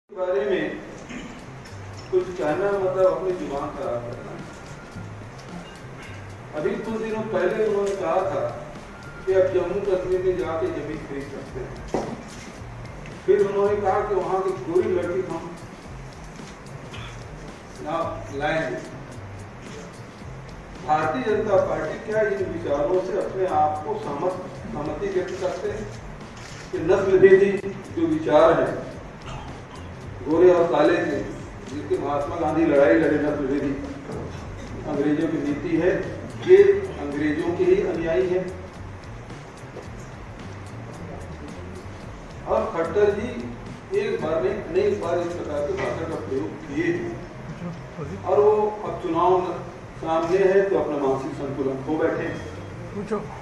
बारे में कुछ कहना मतलब अपनी जुबान खराब करना। अभी कुछ दिनों पहले उन्होंने कहा था कि अब जम्मू कश्मीर में जाके जमीन खरीद सकते हैं। फिर उन्होंने कहा कि वहां की कोई लड़की हम ना लाएंगे। भारतीय जनता पार्टी क्या इन विचारों से अपने आप को सहमति व्यक्त करते हैं कि नस्ल भेदी जो विचार है गोरे और काले के, जिसके महात्मा गांधी लड़ाई लड़े नस्ल भेदी अंग्रेजों की नीति है, ये अंग्रेजों के ही अनुयायी है। और खट्टर जी एक बार नहीं अनेक बार इस प्रकार की भाषा का प्रयोग किए हैं और वो अब चुनाव सामने है तो अपना मानसिक संतुलन खो बैठे।